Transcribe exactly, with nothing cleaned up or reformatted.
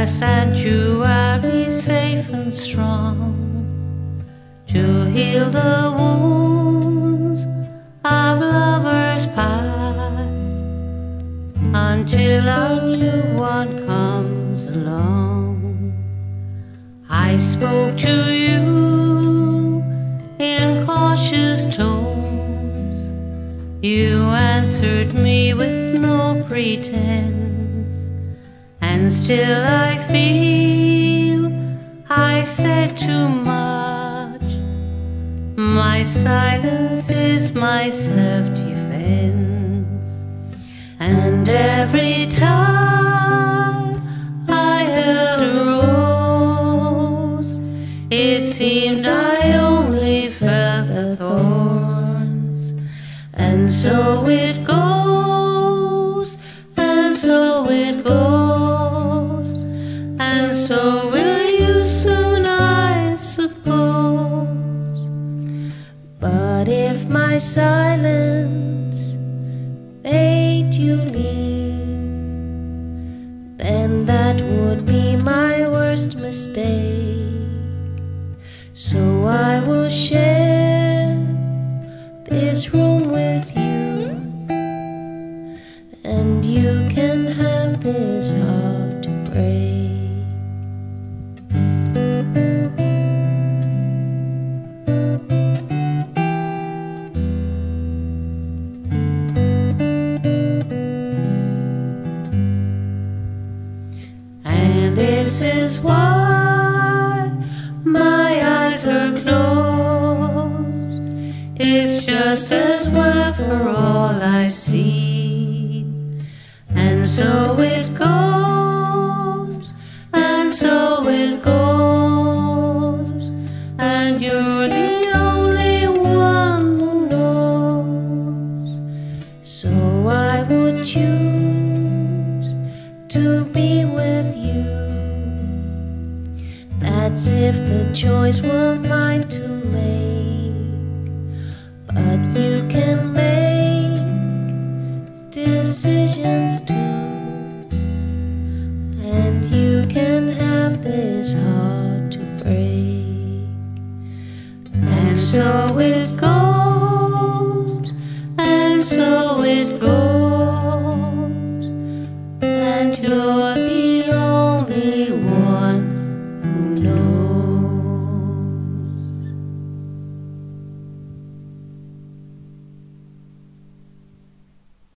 a sanctuary safe and strong to heal the wounds of lovers past, until a new one comes along. I spoke to you in cautious tones. You answered me with no pretense, and still I feel I said too much. My silence is my self-defense, and every time I held a rose, it seemed I only felt the thorns. And so it goes, and so it goes, and so will you soon, I suppose. But if my silence made you leave, then that would be my worst mistake. So I will share this room with you, and you can have this heart to break. And this is why my eyes are closed. It's just as well for all I've seen. And so it goes, and so it goes, and you're the only one who knows. So I would choose to be with you. That's if the choice were mine to make. But you can make decisions too, and you can have this heart to break. And so it